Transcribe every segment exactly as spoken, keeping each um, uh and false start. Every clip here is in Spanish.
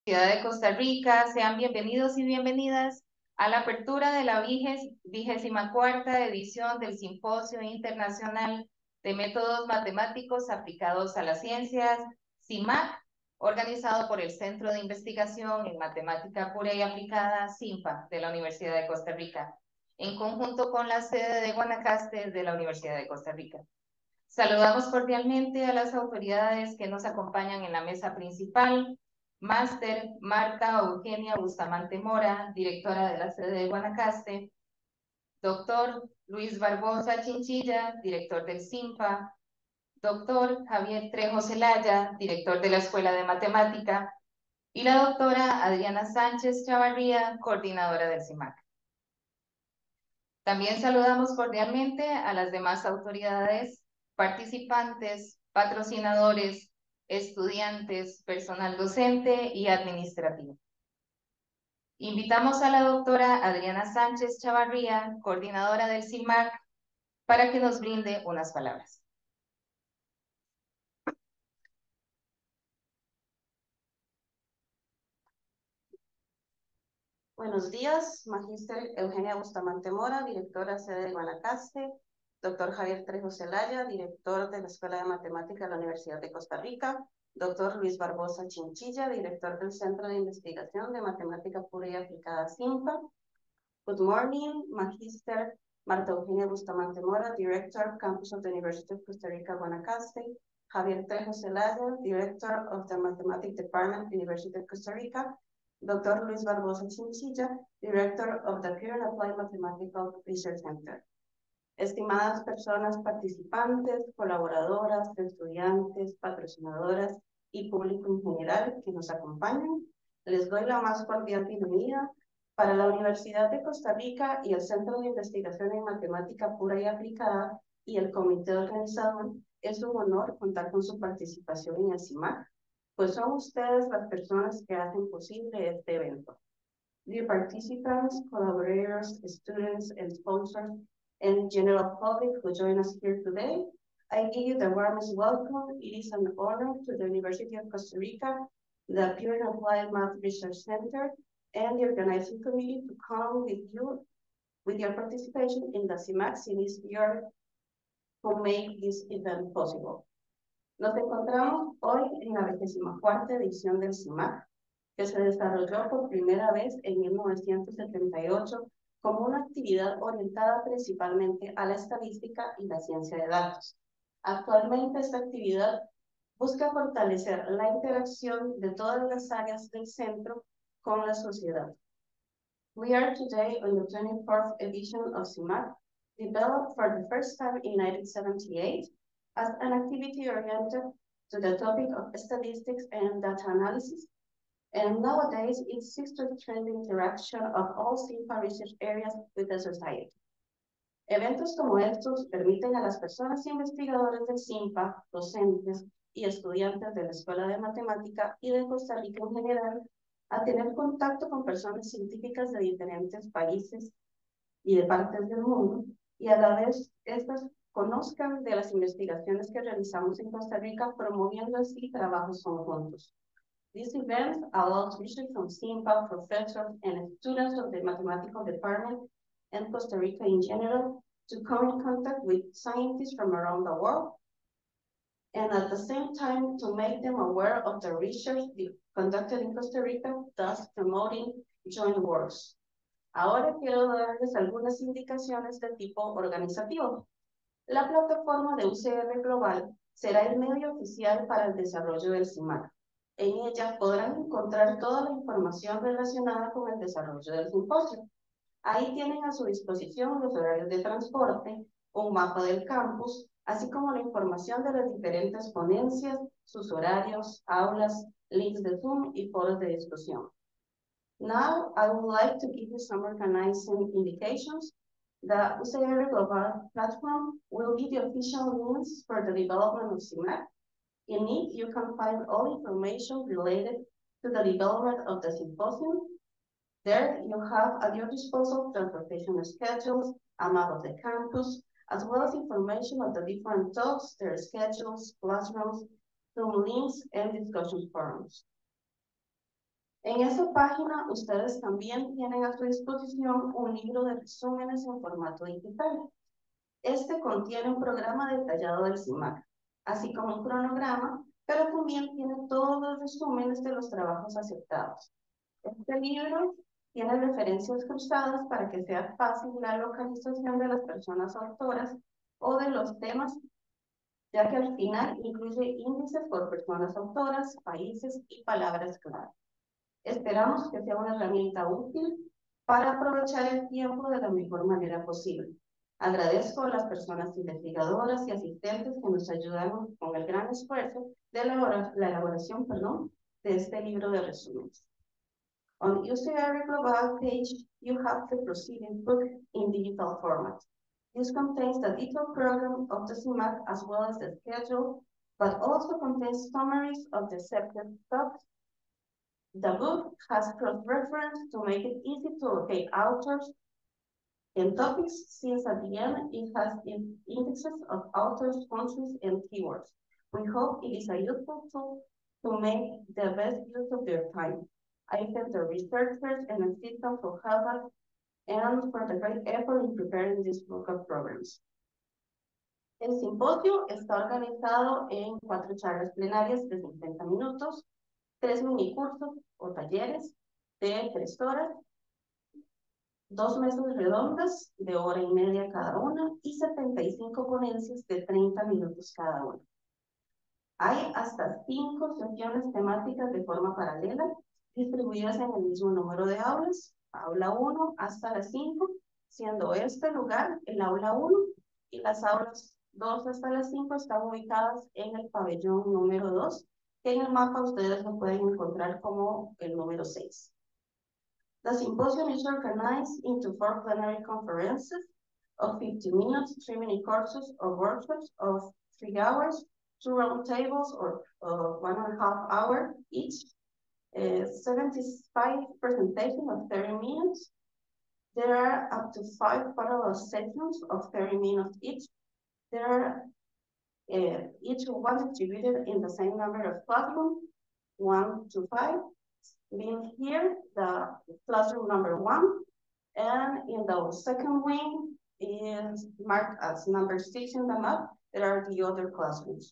Ciudad de Costa Rica, sean bienvenidos y bienvenidas a la apertura de la vigésima cuarta edición del Simposio Internacional de Métodos Matemáticos Aplicados a las Ciencias, CIMAC, organizado por el Centro de Investigación en Matemática Pura y Aplicada, CIMPA, de la Universidad de Costa Rica, en conjunto con la sede de Guanacaste de la Universidad de Costa Rica. Saludamos cordialmente a las autoridades que nos acompañan en la mesa principal. Máster Marta Eugenia Bustamante Mora, directora de la sede de Guanacaste. Doctor Luis Barbosa Chinchilla, director del CIMPA. Doctor Javier Trejo Zelaya, director de la Escuela de Matemática. Y la doctora Adriana Sánchez Chavarría, coordinadora del CIMAC. También saludamos cordialmente a las demás autoridades, participantes, patrocinadores, estudiantes, personal docente y administrativo. Invitamos a la doctora Adriana Sánchez Chavarría, coordinadora del CIMAC, para que nos brinde unas palabras. Buenos días, Magíster Eugenia Bustamante Mora, directora sede de Guanacaste, doctor Javier Trejo Zelaya, director de la Escuela de Matemática de la Universidad de Costa Rica, doctor Luis Barbosa Chinchilla, director del Centro de Investigación de Matemática Pura y Aplicada CIMPA. Good morning, Magíster Marta Eugenia Bustamante Mora, director, Campus of the University of Costa Rica, Guanacaste, Javier Trejo Zelaya, director of the Mathematics Department, University of Costa Rica, doctor Luis Barbosa Chinchilla, Director of the Pure and Applied Mathematical Research Center. Estimadas personas participantes, colaboradoras, estudiantes, patrocinadoras y público en general que nos acompañan, les doy la más cordial bienvenida. Para la Universidad de Costa Rica y el Centro de Investigación en Matemática Pura y Aplicada y el comité organizador, es un honor contar con su participación en el CIMAC, pues son ustedes las personas que hacen posible este evento. Dear participants, collaborators, students, and sponsors, and general public who join us here today, I give you the warmest welcome. It is an honor to the University of Costa Rica, the Pure and Applied Math Research Center, and the organizing committee to come with you with your participation in the CIMAC Cinis year who make this event possible. Nos encontramos hoy en la vigésima cuarta edición del CIMAC, que se desarrolló por primera vez en mil novecientos setenta y ocho como una actividad orientada principalmente a la estadística y la ciencia de datos. Actualmente esta actividad busca fortalecer la interacción de todas las áreas del centro con la sociedad. We are today on the twenty-fourth edition of CIMAC, developed for the first time in nineteen seventy-eight as an activity oriented to the topic of statistics and data analysis, and nowadays it seeks to strengthen the interaction of all CIMPA research areas with the society. Eventos como estos permiten a las personas investigadoras del CIMPA, docentes y estudiantes de la Escuela de Matemática y de Costa Rica en general, a tener contacto con personas científicas de diferentes países y de partes del mundo, y a la vez estas conozcan de las investigaciones que realizamos en Costa Rica, promoviendo así trabajos conjuntos. This event allows research from CIMPA, professors, and students of the mathematical department and Costa Rica in general to come in contact with scientists from around the world, and at the same time to make them aware of the research conducted in Costa Rica, thus promoting joint works. Ahora quiero darles algunas indicaciones de tipo organizativo. La plataforma de U C R Global será el medio oficial para el desarrollo del CIMAC. En ella podrán encontrar toda la información relacionada con el desarrollo del simposio. Ahí tienen a su disposición los horarios de transporte, un mapa del campus, así como la información de las diferentes ponencias, sus horarios, aulas, links de Zoom y foros de discusión. Now, I would like to give you some organizing indications. The U C R Global platform will be the official means for the development of CIMAC. In it, you can find all information related to the development of the symposium. There, you have at your disposal transportation schedules, a map of the campus, as well as information of the different talks, their schedules, classrooms, Zoom links, and discussion forums. En esa página ustedes también tienen a su disposición un libro de resúmenes en formato digital. Este contiene un programa detallado del C I M A C, así como un cronograma, pero también tiene todos los resúmenes de los trabajos aceptados. Este libro tiene referencias cruzadas para que sea fácil la localización de las personas autoras o de los temas, ya que al final incluye índices por personas autoras, países y palabras clave. Esperamos que sea una herramienta útil para aprovechar el tiempo de la mejor manera posible. Agradezco a las personas investigadoras y asistentes que nos ayudaron con el gran esfuerzo de elabora la elaboración perdón, de este libro de resúmenes. On U C R Global page, you have the proceeding book in digital format. This contains the detailed program of the C I M A C as well as the schedule, but also contains summaries of the accepted topics. The book has cross-reference to make it easy to locate authors and topics, since at the end it has indexes of authors, countries, and keywords. We hope it is a useful tool to make the best use of their time. I thank the researchers and assistants for help us and for the great effort in preparing this book of programs. El simposio está organizado en cuatro charlas plenarias de cincuenta minutos, tres minicursos o talleres de tres horas, dos mesas redondas de hora y media cada una y setenta y cinco ponencias de treinta minutos cada una. Hay hasta cinco sesiones temáticas de forma paralela, distribuidas en el mismo número de aulas, aula uno hasta las cinco, siendo este lugar el aula uno y las aulas dos hasta las cinco están ubicadas en el pabellón número dos, que en el mapa ustedes lo pueden encontrar como el número seis. The symposium is organized into four plenary conferences of fifty minutes, three mini courses or workshops of three hours, two round tables or uh, one and a half hour each, uh, seventy-five presentations of thirty minutes. There are up to five parallel sessions of thirty minutes each. There are uh, each one distributed in the same number of classrooms, one to five. Being here, the classroom number one, and in the second wing is marked as number six in the map. There are the other classrooms.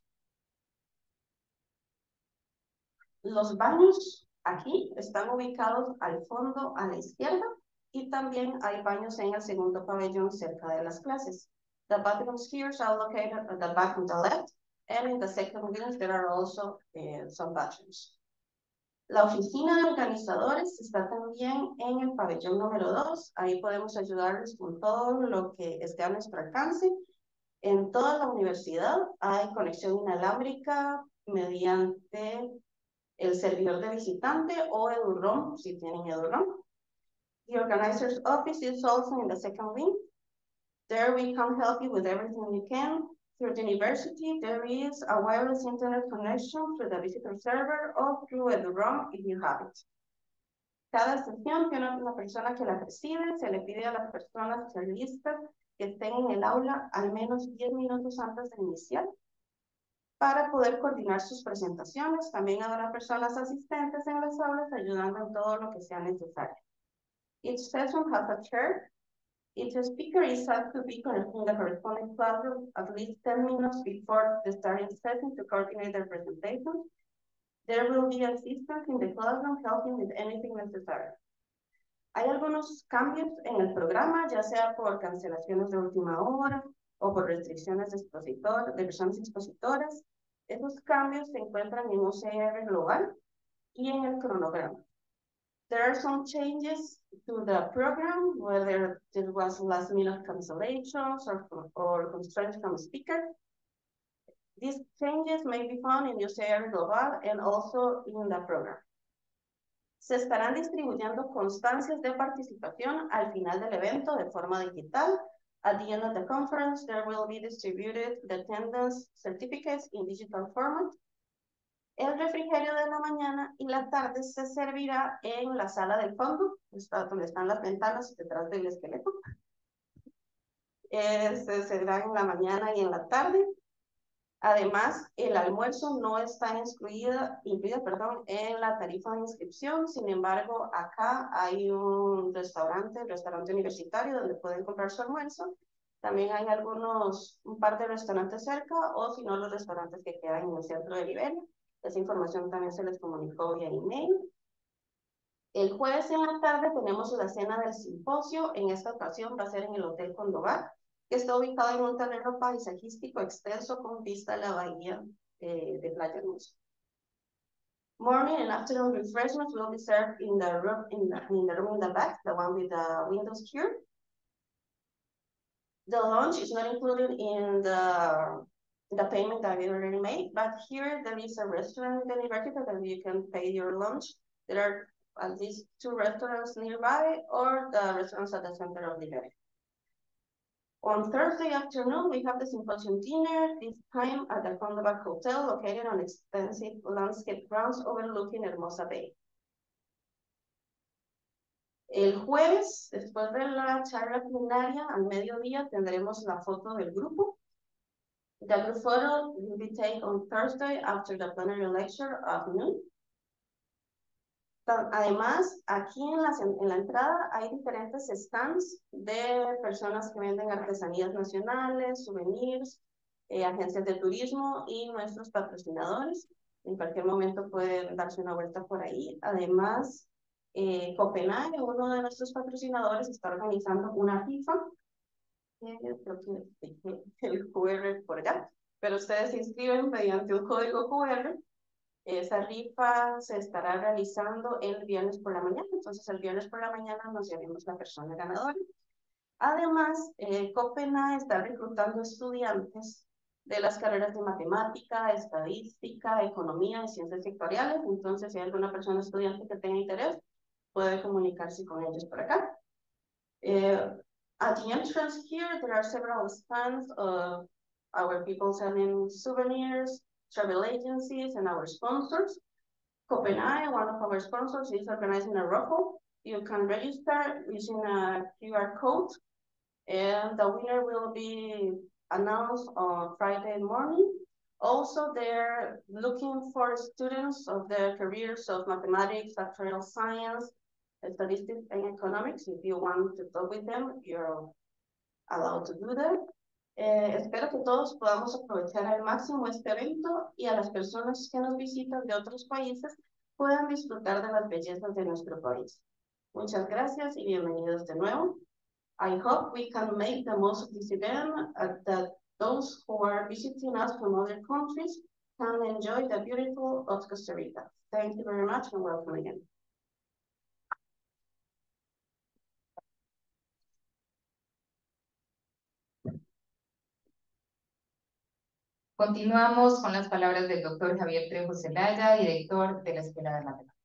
Los baños aquí están ubicados al fondo a la izquierda y también hay baños en el segundo pabellón cerca de las clases. The bathrooms here are located at the back on the left, and in the second wing there are also uh, some bathrooms. La oficina de organizadores está también en el pabellón número dos. Ahí podemos ayudarles con todo lo que esté a nuestro alcance. En toda la universidad hay conexión inalámbrica mediante el servidor de visitante o EduROM, si tienen EduROM. The organizer's office is also in the second wing. There we can help you with everything we can. Through the university, there is a wireless internet connection through the visitor server or through EduROM if you have it. Cada sesión tiene una persona que la preside. Se le pide a las personas listas que estén en el aula al menos diez minutos antes de iniciar para poder coordinar sus presentaciones. También habrá personas asistentes en las aulas ayudando en todo lo que sea necesario. Each session has a chair. Each speaker is asked to be in the corresponding classroom at least ten minutes before the starting session to coordinate their presentation. There will be assistants in the classroom helping with anything necessary. Hay algunos cambios en el programa, ya sea por cancelaciones de última hora o por restricciones de, expositor, de personas expositoras. Esos cambios se encuentran en U C R Global y en el cronograma. There are some changes to the program, whether there was last minute cancellations or, or constraints from speaker. These changes may be found in U C R Global and also in the program. Se estarán distribuyendo constancias de participación al final del evento de forma digital. At the end of the conference, there will be distributed the attendance certificates in digital format. El refrigerio de la mañana y la tarde se servirá en la sala del fondo, donde están las ventanas detrás del esqueleto. Eh, se servirá en la mañana y en la tarde. Además, el almuerzo no está incluida, incluida perdón, en la tarifa de inscripción. Sin embargo, acá hay un restaurante, el restaurante universitario, donde pueden comprar su almuerzo. También hay algunos, un par de restaurantes cerca, o si no, los restaurantes que quedan en el centro de Liberia. Esa información también se les comunicó vía email. El jueves en la tarde tenemos la cena del simposio. En esta ocasión va a ser en el Hotel Condobar, que está ubicado en un terreno paisajístico extenso con vista a la bahía eh, de Playa Hermosa. Morning and afternoon refreshments will be served in the room in the, in the room in the back, the one with the windows here. The lunch is not included in the the payment that we already made, but here there is a restaurant in the university that you can pay your lunch. There are at least two restaurants nearby, or the restaurants at the center of the area. On Thursday afternoon, we have the symposium dinner, this time at the Condobar Hotel, located on extensive landscape grounds overlooking Hermosa Bay. El jueves, después de la charla plenaria, al mediodía, tendremos la foto del grupo. The group photo will be taken on Thursday after the plenary lecture at noon. Además, aquí en la, en la entrada hay diferentes stands de personas que venden artesanías nacionales, souvenirs, eh, agencias de turismo y nuestros patrocinadores. En cualquier momento pueden darse una vuelta por ahí. Además, eh, Copenhague, uno de nuestros patrocinadores, está organizando una rifa. Eh, creo que dejé el cu erre por allá, pero ustedes se inscriben mediante un código cu erre. Esa rifa se estará realizando el viernes por la mañana, entonces el viernes por la mañana nos llevaremos la persona ganadora. Además, eh, Copenhague está reclutando estudiantes de las carreras de matemática, estadística, economía y ciencias sectoriales, entonces si hay alguna persona estudiante que tenga interés, puede comunicarse con ellos por acá. Eh, at the entrance here, there are several stands of our people selling souvenirs, travel agencies, and our sponsors. Copenhague, one of our sponsors, is organizing a raffle. You can register using a Q R code, and the winner will be announced on Friday morning. Also, they're looking for students of the careers of mathematics, actuarial science, statistics, and economics. If you want to talk with them, you're allowed to do that. Eh, espero que todos podamos aprovechar al máximo este evento y a las personas que nos visitan de otros países puedan disfrutar de las bellezas de nuestro país. Muchas gracias y bienvenidos de nuevo. I hope we can make the most of this event, uh, that those who are visiting us from other countries can enjoy the beautiful of Costa Rica. Thank you very much and welcome again. Continuamos con las palabras del doctor Javier Trejo Zelaya, director de la Escuela de Matemáticas.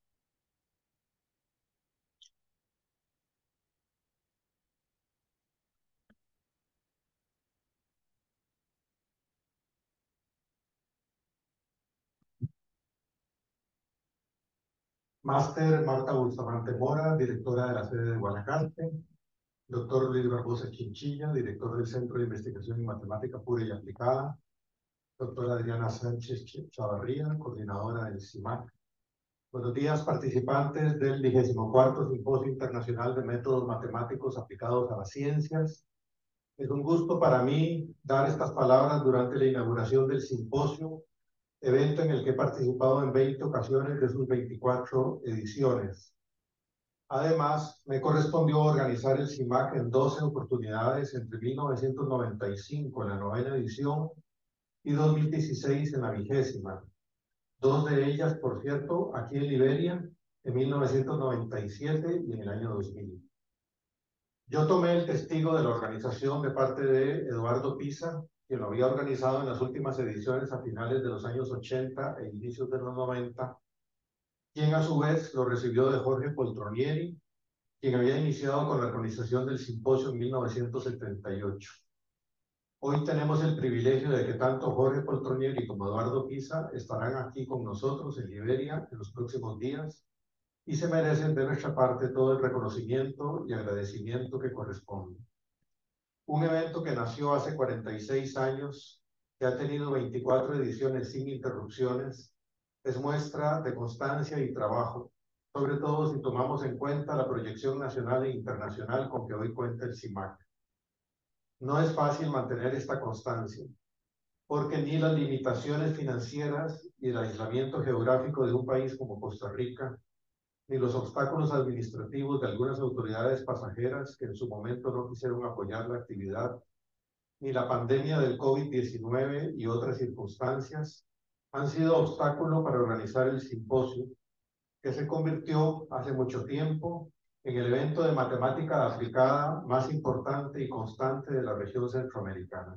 Máster Marta Bustamante Mora, directora de la sede de Guanacaste. Doctor Luis Barbosa Chinchilla, director del Centro de Investigación en Matemática Pura y Aplicada. Doctora Adriana Sánchez Chavarría, coordinadora del CIMAC. Buenos días, participantes del vigésimo cuarto Simposio Internacional de Métodos Matemáticos Aplicados a las Ciencias. Es un gusto para mí dar estas palabras durante la inauguración del simposio, evento en el que he participado en veinte ocasiones de sus veinticuatro ediciones. Además, me correspondió organizar el CIMAC en doce oportunidades entre mil novecientos noventa y cinco en la novena edición y dos mil dieciséis en la vigésima. Dos de ellas, por cierto, aquí en Liberia, en mil novecientos noventa y siete y en el año dos mil. Yo tomé el testigo de la organización de parte de Eduardo Pisa, quien lo había organizado en las últimas ediciones a finales de los años ochenta e inicios de los noventa, quien a su vez lo recibió de Jorge Poltronieri, quien había iniciado con la organización del simposio en mil novecientos setenta y ocho. Hoy tenemos el privilegio de que tanto Jorge Poltronieri como Eduardo Pisa estarán aquí con nosotros en Liberia en los próximos días y se merecen de nuestra parte todo el reconocimiento y agradecimiento que corresponde. Un evento que nació hace cuarenta y seis años que ha tenido veinticuatro ediciones sin interrupciones, es muestra de constancia y trabajo, sobre todo si tomamos en cuenta la proyección nacional e internacional con que hoy cuenta el CIMAC. No es fácil mantener esta constancia, porque ni las limitaciones financieras y el aislamiento geográfico de un país como Costa Rica, ni los obstáculos administrativos de algunas autoridades pasajeras que en su momento no quisieron apoyar la actividad, ni la pandemia del COVID diecinueve y otras circunstancias han sido obstáculo para organizar el simposio, que se convirtió hace mucho tiempo en el evento de matemática aplicada más importante y constante de la región centroamericana.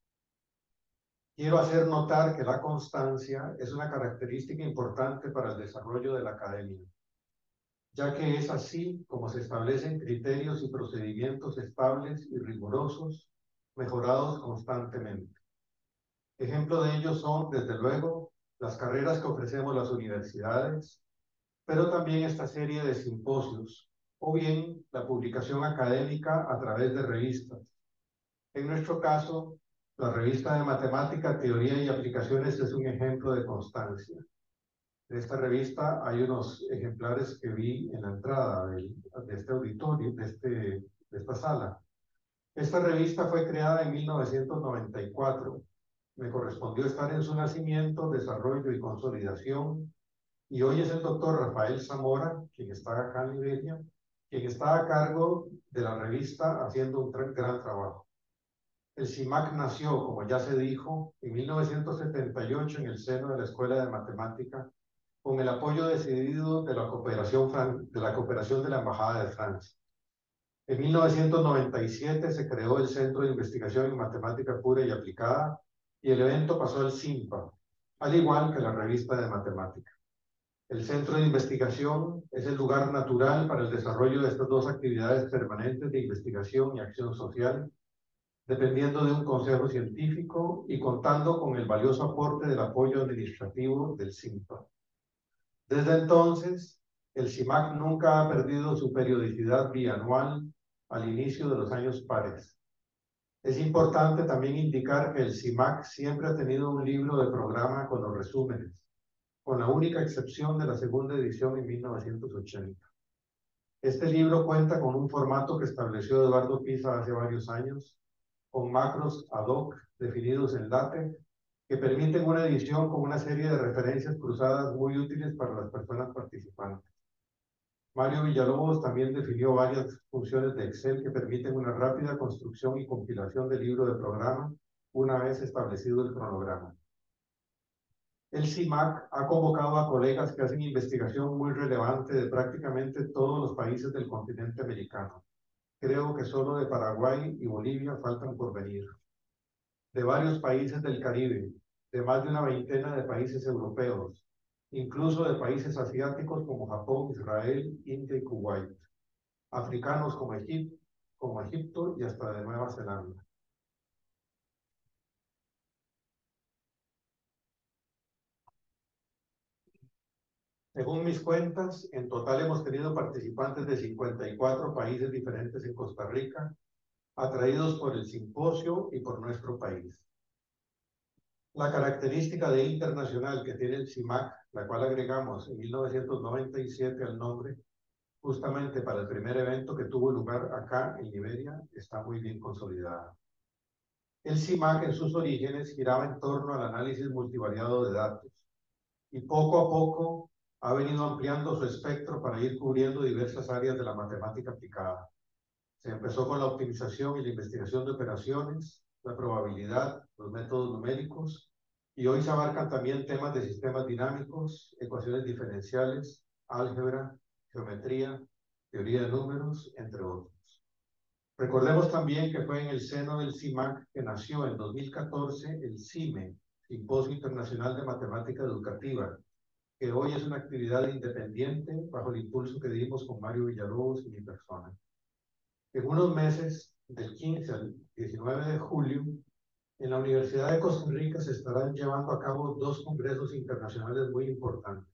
Quiero hacer notar que la constancia es una característica importante para el desarrollo de la academia, ya que es así como se establecen criterios y procedimientos estables y rigurosos, mejorados constantemente. Ejemplo de ello son, desde luego, las carreras que ofrecemos las universidades, pero también esta serie de simposios, o bien la publicación académica a través de revistas. En nuestro caso, la revista de Matemática, Teoría y Aplicaciones es un ejemplo de constancia. De esta revista hay unos ejemplares que vi en la entrada de, de este auditorio, de, este, de esta sala. Esta revista fue creada en mil novecientos noventa y cuatro. Me correspondió estar en su nacimiento, desarrollo y consolidación, y hoy es el doctor Rafael Zamora, quien está acá en Liberia, quien está a cargo de la revista haciendo un gran trabajo. El CIMAC nació, como ya se dijo, en mil novecientos setenta y ocho en el seno de la Escuela de Matemática, con el apoyo decidido de la cooperación, de la, cooperación de la Embajada de Francia. En mil novecientos noventa y siete se creó el Centro de Investigación en Matemática Pura y Aplicada, y el evento pasó al CIMPA, al igual que la revista de Matemática. El Centro de Investigación es el lugar natural para el desarrollo de estas dos actividades permanentes de investigación y acción social, dependiendo de un consejo científico y contando con el valioso aporte del apoyo administrativo del CIMPA. Desde entonces, el CIMAC nunca ha perdido su periodicidad bianual al inicio de los años pares. Es importante también indicar que el CIMAC siempre ha tenido un libro de programa con los resúmenes, con la única excepción de la segunda edición en mil novecientos ochenta. Este libro cuenta con un formato que estableció Eduardo Pisa hace varios años, con macros ad hoc definidos en LaTeX, que permiten una edición con una serie de referencias cruzadas muy útiles para las personas participantes. Mario Villalobos también definió varias funciones de Excel que permiten una rápida construcción y compilación del libro de programa una vez establecido el cronograma. El CIMAC ha convocado a colegas que hacen investigación muy relevante de prácticamente todos los países del continente americano. Creo que solo de Paraguay y Bolivia faltan por venir. De varios países del Caribe, de más de una veintena de países europeos, incluso de países asiáticos como Japón, Israel, India y Kuwait, africanos como Egipto, como Egipto y hasta de Nueva Zelanda. Según mis cuentas, en total hemos tenido participantes de cincuenta y cuatro países diferentes en Costa Rica, atraídos por el simposio y por nuestro país. La característica de internacional que tiene el CIMAC, la cual agregamos en mil novecientos noventa y siete al nombre, justamente para el primer evento que tuvo lugar acá en Liberia, está muy bien consolidada. El CIMAC en sus orígenes giraba en torno al análisis multivariado de datos, y poco a poco ha venido ampliando su espectro para ir cubriendo diversas áreas de la matemática aplicada. Se empezó con la optimización y la investigación de operaciones, la probabilidad, los métodos numéricos, y hoy se abarcan también temas de sistemas dinámicos, ecuaciones diferenciales, álgebra, geometría, teoría de números, entre otros. Recordemos también que fue en el seno del CIMAC que nació en dos mil catorce el CIME, Simposio Internacional de Matemática Educativa, que hoy es una actividad independiente bajo el impulso que dimos con Mario Villalobos y mi persona. En unos meses, del quince al diecinueve de julio, en la Universidad de Costa Rica se estarán llevando a cabo dos congresos internacionales muy importantes.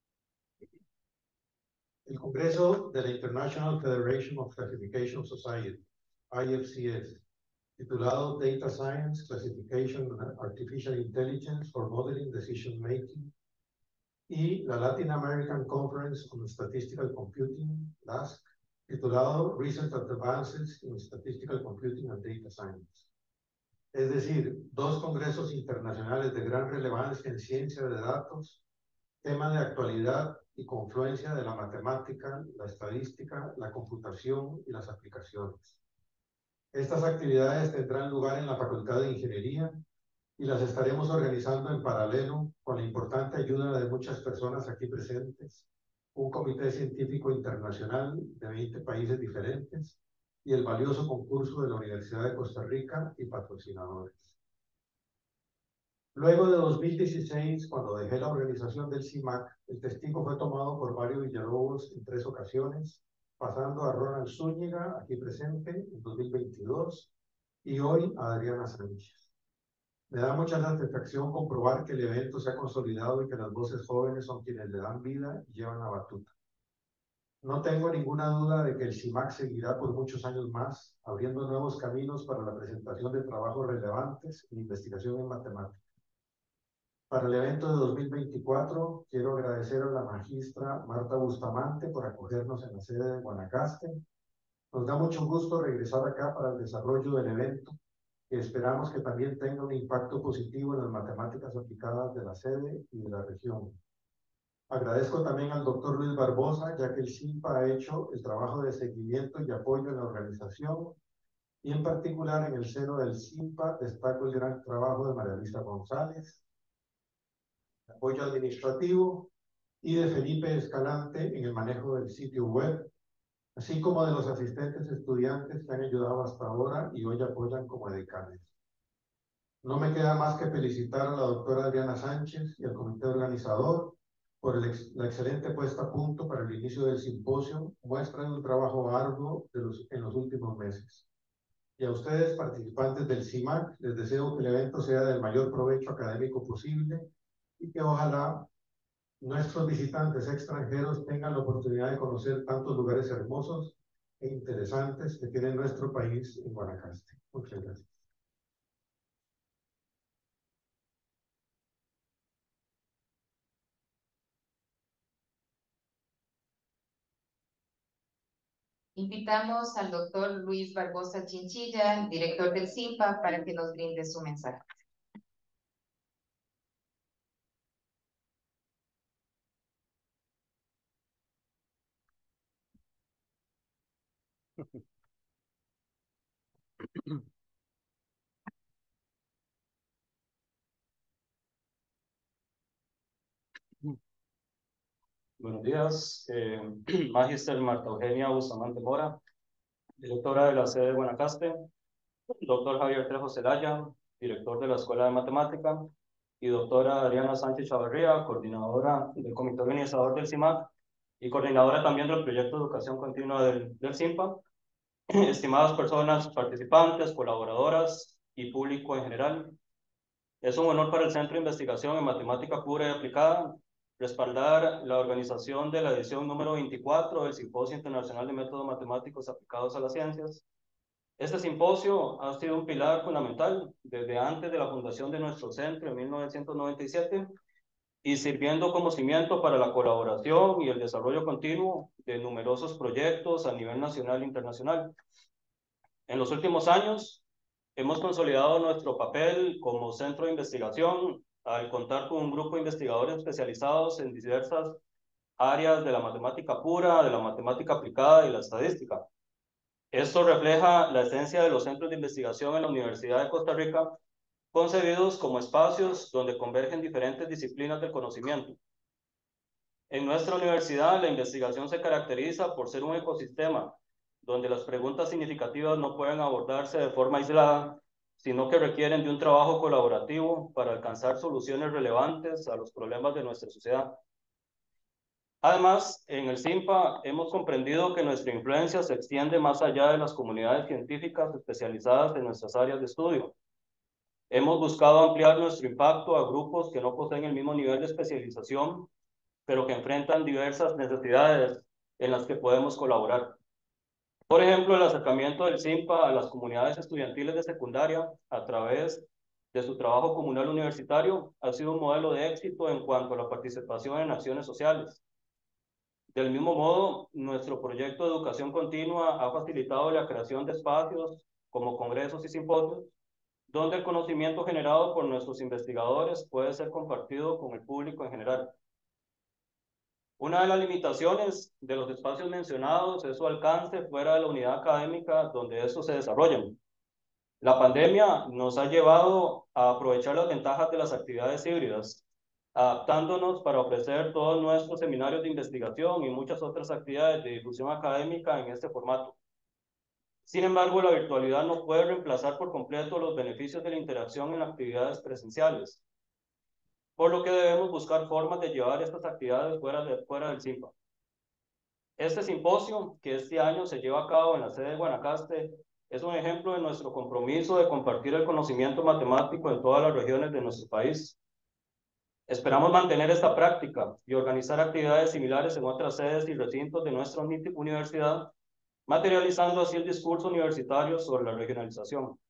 El Congreso de la International Federation of Classification Society, I F C S, titulado Data Science, Classification and Artificial Intelligence for Modeling Decision Making, y la Latin American Conference on Statistical Computing, L A S C, titulado Recent Advances in Statistical Computing and Data Science. Es decir, dos congresos internacionales de gran relevancia en ciencia de datos, tema de actualidad y confluencia de la matemática, la estadística, la computación y las aplicaciones. Estas actividades tendrán lugar en la Facultad de Ingeniería y las estaremos organizando en paralelo con la importante ayuda de muchas personas aquí presentes, un comité científico internacional de veinte países diferentes y el valioso concurso de la Universidad de Costa Rica y patrocinadores. Luego de dos mil dieciséis, cuando dejé la organización del C I M A C, el testigo fue tomado por Mario Villalobos en tres ocasiones, pasando a Ronald Zúñiga, aquí presente, en dos mil veintidós, y hoy a Adriana Sánchez. Me da mucha satisfacción comprobar que el evento se ha consolidado y que las voces jóvenes son quienes le dan vida y llevan la batuta. No tengo ninguna duda de que el C I M A C seguirá por muchos años más, abriendo nuevos caminos para la presentación de trabajos relevantes en investigación en matemáticas. Para el evento de dos mil veinticuatro, quiero agradecer a la magistra Marta Bustamante por acogernos en la sede de Guanacaste. Nos da mucho gusto regresar acá para el desarrollo del evento, que esperamos que también tenga un impacto positivo en las matemáticas aplicadas de la sede y de la región. Agradezco también al doctor Luis Barbosa, ya que el SIMPA ha hecho el trabajo de seguimiento y apoyo en la organización, y en particular en el seno del SIMPA destaco el gran trabajo de María Luisa González, apoyo administrativo, y de Felipe Escalante en el manejo del sitio web, así como de los asistentes estudiantes que han ayudado hasta ahora y hoy apoyan como decanes. No me queda más que felicitar a la doctora Adriana Sánchez y al comité organizador por el ex, la excelente puesta a punto para el inicio del simposio, muestra de un trabajo arduo de los, en los últimos meses. Y a ustedes, participantes del C I M A C, les deseo que el evento sea del mayor provecho académico posible y que ojalá nuestros visitantes extranjeros tengan la oportunidad de conocer tantos lugares hermosos e interesantes que tiene nuestro país en Guanacaste. Muchas gracias. Invitamos al doctor Luis Barbosa Chinchilla, director del SIMPA, para que nos brinde su mensaje. Buenos días, eh, Magister Marta Eugenia Bustamante Mora, directora de la sede de Guanacaste, doctor Javier Trejo Zelaya, director de la Escuela de Matemática, y doctora Adriana Sánchez Chavarría, coordinadora del comité organizador del C I M A C y coordinadora también del proyecto de educación continua del, del SIMPA. Estimadas personas participantes, colaboradoras y público en general, es un honor para el Centro de Investigación en Matemática Pura y Aplicada respaldar la organización de la edición número veinticuatro del Simposio Internacional de Métodos Matemáticos Aplicados a las Ciencias. Este simposio ha sido un pilar fundamental desde antes de la fundación de nuestro centro en mil novecientos noventa y siete y sirviendo como cimiento para la colaboración y el desarrollo continuo de numerosos proyectos a nivel nacional e internacional. En los últimos años, hemos consolidado nuestro papel como centro de investigación al contar con un grupo de investigadores especializados en diversas áreas de la matemática pura, de la matemática aplicada y la estadística. Esto refleja la esencia de los centros de investigación en la Universidad de Costa Rica, concebidos como espacios donde convergen diferentes disciplinas del conocimiento. En nuestra universidad, la investigación se caracteriza por ser un ecosistema donde las preguntas significativas no pueden abordarse de forma aislada, sino que requieren de un trabajo colaborativo para alcanzar soluciones relevantes a los problemas de nuestra sociedad. Además, en el SIMPA hemos comprendido que nuestra influencia se extiende más allá de las comunidades científicas especializadas en nuestras áreas de estudio. Hemos buscado ampliar nuestro impacto a grupos que no poseen el mismo nivel de especialización, pero que enfrentan diversas necesidades en las que podemos colaborar. Por ejemplo, el acercamiento del SIMPA a las comunidades estudiantiles de secundaria a través de su trabajo comunal universitario ha sido un modelo de éxito en cuanto a la participación en acciones sociales. Del mismo modo, nuestro proyecto de educación continua ha facilitado la creación de espacios como congresos y simposios, donde el conocimiento generado por nuestros investigadores puede ser compartido con el público en general. Una de las limitaciones de los espacios mencionados es su alcance fuera de la unidad académica donde estos se desarrollan. La pandemia nos ha llevado a aprovechar las ventajas de las actividades híbridas, adaptándonos para ofrecer todos nuestros seminarios de investigación y muchas otras actividades de difusión académica en este formato. Sin embargo, la virtualidad no puede reemplazar por completo los beneficios de la interacción en actividades presenciales, por lo que debemos buscar formas de llevar estas actividades fuera, de, fuera del SIMPA. Este simposio, que este año se lleva a cabo en la sede de Guanacaste, es un ejemplo de nuestro compromiso de compartir el conocimiento matemático en todas las regiones de nuestro país. Esperamos mantener esta práctica y organizar actividades similares en otras sedes y recintos de nuestra universidad, materializando así el discurso universitario sobre la regionalización.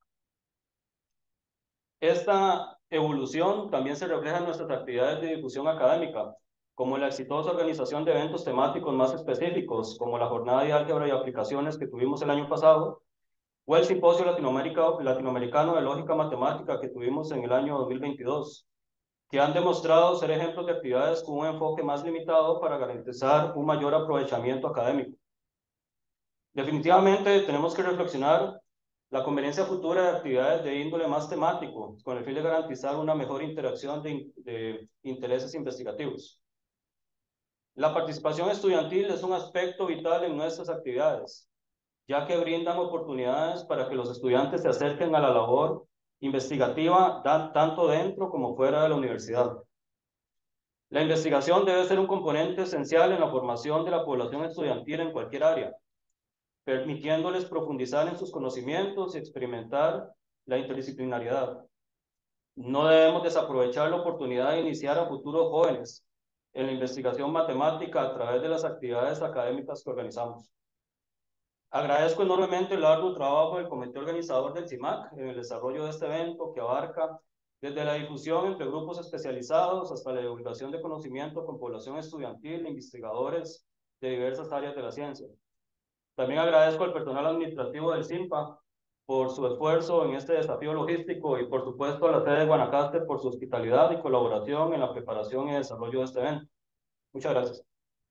Esta evolución también se refleja en nuestras actividades de difusión académica, como la exitosa organización de eventos temáticos más específicos, como la Jornada de Álgebra y Aplicaciones que tuvimos el año pasado, o el Simposio Latinoamericano de Lógica Matemática que tuvimos en el año dos mil veintidós, que han demostrado ser ejemplos de actividades con un enfoque más limitado para garantizar un mayor aprovechamiento académico. Definitivamente tenemos que reflexionar la conveniencia futura de actividades de índole más temático, con el fin de garantizar una mejor interacción de, de intereses investigativos. La participación estudiantil es un aspecto vital en nuestras actividades, ya que brindan oportunidades para que los estudiantes se acerquen a la labor investigativa tanto dentro como fuera de la universidad. La investigación debe ser un componente esencial en la formación de la población estudiantil en cualquier área, permitiéndoles profundizar en sus conocimientos y experimentar la interdisciplinariedad. No debemos desaprovechar la oportunidad de iniciar a futuros jóvenes en la investigación matemática a través de las actividades académicas que organizamos. Agradezco enormemente el arduo trabajo del comité organizador del CIMAC en el desarrollo de este evento que abarca desde la difusión entre grupos especializados hasta la divulgación de conocimiento con población estudiantil e investigadores de diversas áreas de la ciencia. También agradezco al personal administrativo del SIMPA por su esfuerzo en este desafío logístico y por supuesto a la sede de Guanacaste por su hospitalidad y colaboración en la preparación y desarrollo de este evento. Muchas gracias.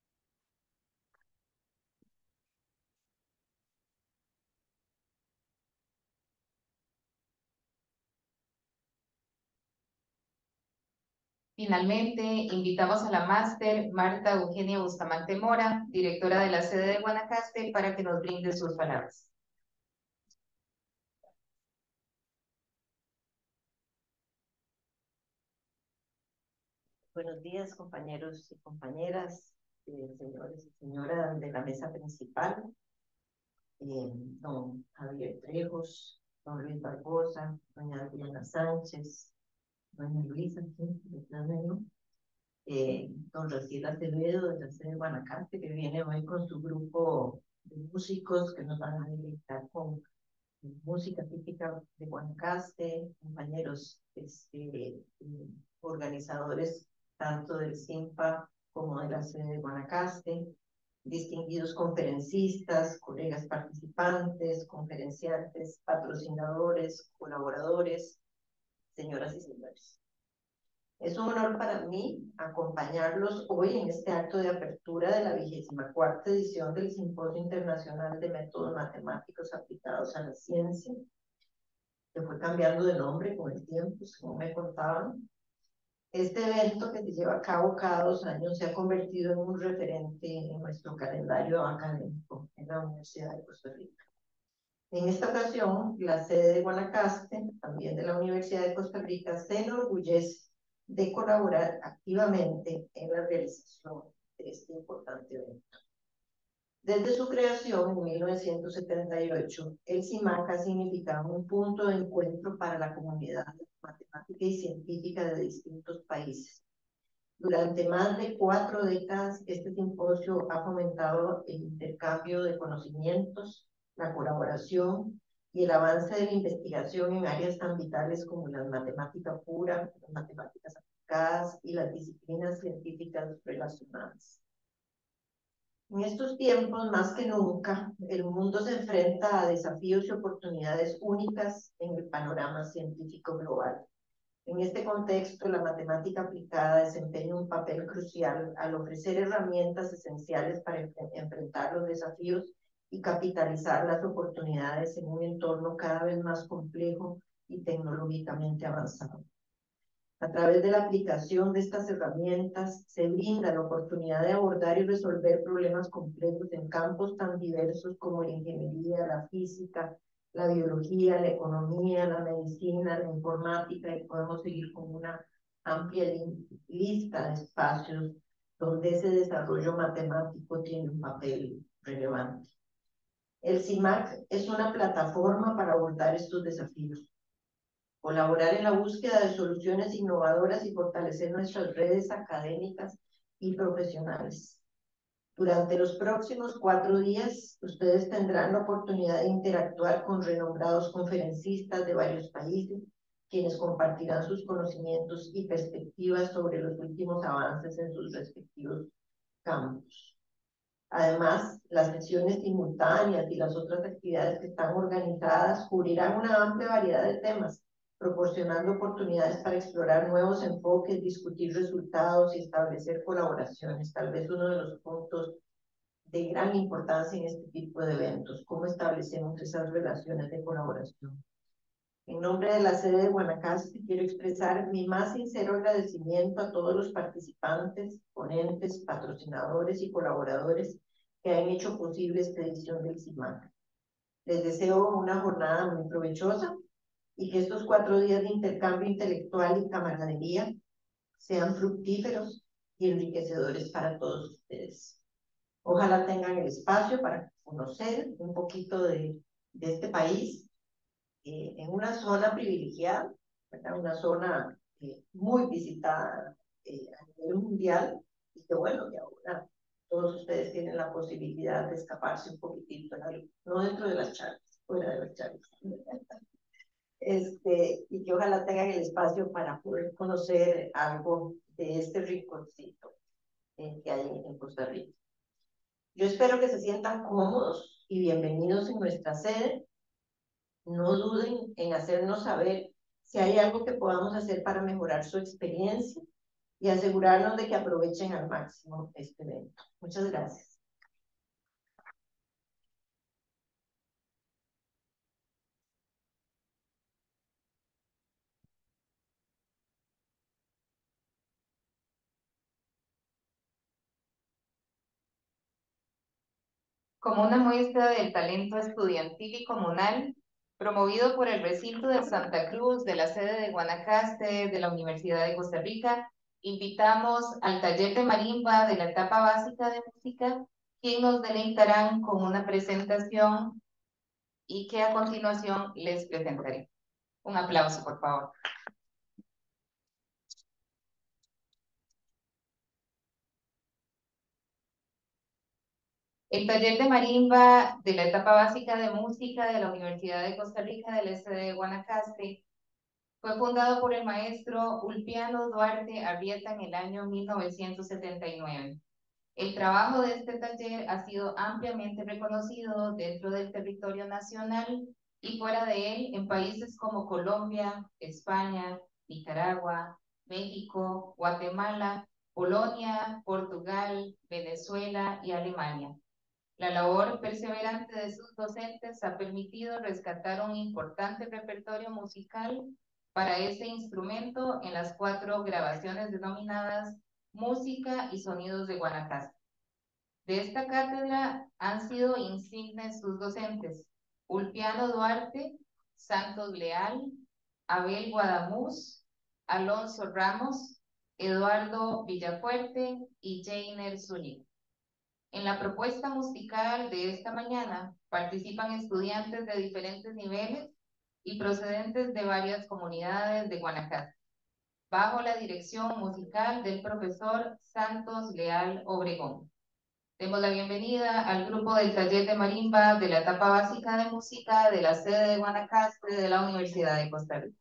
Finalmente, invitamos a la máster Marta Eugenia Bustamante Mora, directora de la sede de Guanacaste, para que nos brinde sus palabras. Buenos días, compañeros y compañeras, eh, señores y señoras de la mesa principal, eh, don Javier Trejos, don Luis Barbosa, doña Adriana Sánchez, doña Luisa, ¿sí? eh, don Raciel Acevedo de la sede de Guanacaste, que viene hoy con su grupo de músicos que nos van a deleitar con música típica de Guanacaste, compañeros este, eh, organizadores tanto del SIMPA como de la sede de Guanacaste, distinguidos conferencistas, colegas participantes, conferenciantes, patrocinadores, colaboradores, señoras y señores. Es un honor para mí acompañarlos hoy en este acto de apertura de la vigésima cuarta edición del Simposio Internacional de Métodos Matemáticos Aplicados a la Ciencia, que fue cambiando de nombre con el tiempo, según me contaban. Este evento, que se lleva a cabo cada dos años, se ha convertido en un referente en nuestro calendario académico en la Universidad de Costa Rica. En esta ocasión, la sede de Guanacaste, también de la Universidad de Costa Rica, se enorgullece de colaborar activamente en la realización de este importante evento. Desde su creación en mil novecientos setenta y ocho, el SIMAC ha significado un punto de encuentro para la comunidad matemática y científica de distintos países. Durante más de cuatro décadas, este simposio ha fomentado el intercambio de conocimientos, la colaboración y el avance de la investigación en áreas tan vitales como la matemática pura, las matemáticas aplicadas y las disciplinas científicas relacionadas. En estos tiempos, más que nunca, el mundo se enfrenta a desafíos y oportunidades únicas en el panorama científico global. En este contexto, la matemática aplicada desempeña un papel crucial al ofrecer herramientas esenciales para enfrentar los desafíos y capitalizar las oportunidades en un entorno cada vez más complejo y tecnológicamente avanzado. A través de la aplicación de estas herramientas se brinda la oportunidad de abordar y resolver problemas complejos en campos tan diversos como la ingeniería, la física, la biología, la economía, la medicina, la informática, y podemos seguir con una amplia lista de espacios donde ese desarrollo matemático tiene un papel relevante. El CIMAC es una plataforma para abordar estos desafíos, colaborar en la búsqueda de soluciones innovadoras y fortalecer nuestras redes académicas y profesionales. Durante los próximos cuatro días, ustedes tendrán la oportunidad de interactuar con renombrados conferencistas de varios países, quienes compartirán sus conocimientos y perspectivas sobre los últimos avances en sus respectivos campos. Además, las sesiones simultáneas y las otras actividades que están organizadas cubrirán una amplia variedad de temas, proporcionando oportunidades para explorar nuevos enfoques, discutir resultados y establecer colaboraciones. Tal vez uno de los puntos de gran importancia en este tipo de eventos, cómo establecemos esas relaciones de colaboración. En nombre de la sede de Guanacaste, quiero expresar mi más sincero agradecimiento a todos los participantes, ponentes, patrocinadores y colaboradores que han hecho posible esta edición del CIMAC. Les deseo una jornada muy provechosa y que estos cuatro días de intercambio intelectual y camaradería sean fructíferos y enriquecedores para todos ustedes. Ojalá tengan el espacio para conocer un poquito de, de este país, eh, en una zona privilegiada, ¿verdad? Una zona eh, muy visitada eh, a nivel mundial, y que bueno, que ahora todos ustedes tienen la posibilidad de escaparse un poquitito, no dentro de las charlas, fuera de las charlas. Este, y que ojalá tengan el espacio para poder conocer algo de este rinconcito eh, que hay en Costa Rica. Yo espero que se sientan cómodos y bienvenidos en nuestra sede. No duden en hacernos saber si hay algo que podamos hacer para mejorar su experiencia y asegurarnos de que aprovechen al máximo este evento. Muchas gracias. Como una muestra del talento estudiantil y comunal, promovido por el recinto de Santa Cruz de la sede de Guanacaste de la Universidad de Costa Rica, invitamos al taller de marimba de la etapa básica de música, quien nos deleitarán con una presentación y que a continuación les presentaré. Un aplauso, por favor. El taller de marimba de la etapa básica de música de la Universidad de Costa Rica de la sede de Guanacaste fue fundado por el maestro Ulpiano Duarte Arrieta en el año mil novecientos setenta y nueve. El trabajo de este taller ha sido ampliamente reconocido dentro del territorio nacional y fuera de él en países como Colombia, España, Nicaragua, México, Guatemala, Polonia, Portugal, Venezuela y Alemania. La labor perseverante de sus docentes ha permitido rescatar un importante repertorio musical para este instrumento en las cuatro grabaciones denominadas Música y Sonidos de Guanacaste. De esta cátedra han sido insignes sus docentes: Ulpiano Duarte, Santos Leal, Abel Guadamuz, Alonso Ramos, Eduardo Villafuerte y Jainer Zúñiga. En la propuesta musical de esta mañana participan estudiantes de diferentes niveles y procedentes de varias comunidades de Guanacaste, bajo la dirección musical del profesor Santos Leal Obregón. Demos la bienvenida al grupo del taller de marimba de la etapa básica de música de la sede de Guanacaste de la Universidad de Costa Rica.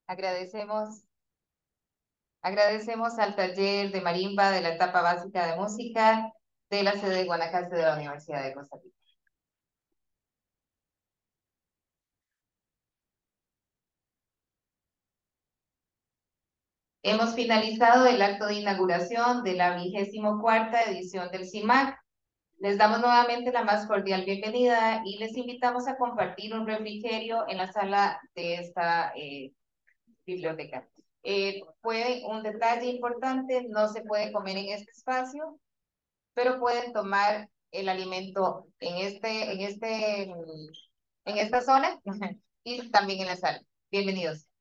Agradecemos, agradecemos al taller de marimba de la etapa básica de música de la sede de Guanacaste de la Universidad de Costa Rica. Hemos finalizado el acto de inauguración de la vigésimo cuarta edición del CIMAC. Les damos nuevamente la más cordial bienvenida y les invitamos a compartir un refrigerio en la sala de esta eh, biblioteca. Eh, puede, un detalle importante, no se puede comer en este espacio, pero pueden tomar el alimento en, este, en, este, en esta zona y también en la sala. Bienvenidos.